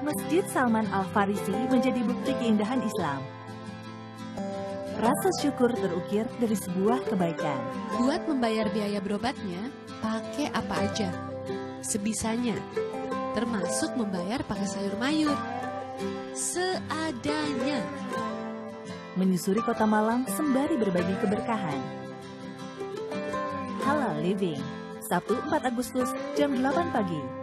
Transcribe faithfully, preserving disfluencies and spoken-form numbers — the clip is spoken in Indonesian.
Masjid Salman Al-Farisi menjadi bukti keindahan Islam. Rasa syukur terukir dari sebuah kebaikan. Buat membayar biaya berobatnya, pakai apa aja, sebisanya, termasuk membayar pakai sayur mayur, seadanya. Menyusuri kota Malang sembari berbagi keberkahan. Halal Living, Sabtu empat Agustus jam delapan pagi.